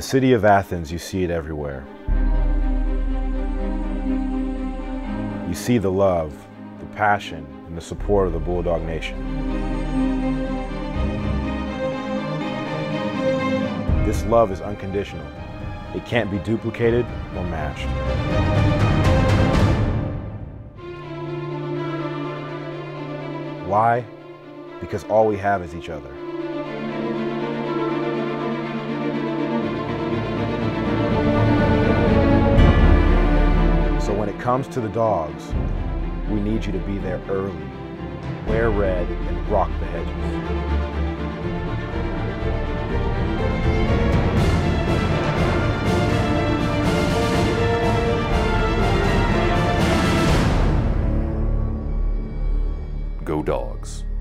city of Athens, you see it everywhere. You see the love, the passion, and the support of the Bulldog Nation. This love is unconditional. It can't be duplicated or matched. Why? Because all we have is each other. So when it comes to the Dogs, we need you to be there early. Wear red and rock the hedges. Go Dogs.